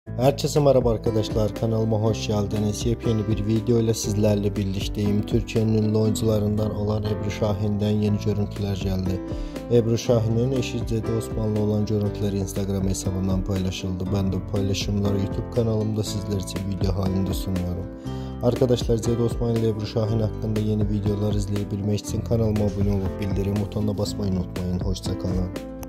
Herkese merhaba arkadaşlar, kanalıma hoş geldiniz. Yepyeni bir video ile sizlerle birlikteyim. Türkiye'nin ünlü oyuncularından olan Ebru Şahin'den yeni görüntüler geldi. Ebru Şahin'in eşi Zede Osmanlı olan görüntüleri Instagram hesabından paylaşıldı. Ben de paylaşımları YouTube kanalımda sizler için video halinde sunuyorum. Arkadaşlar, Zede Osmanlı ile Ebru Şahin hakkında yeni videolar izleyebilmek için kanalıma abone olup bildirim butonuna basmayı unutmayın. Hoşça kalın.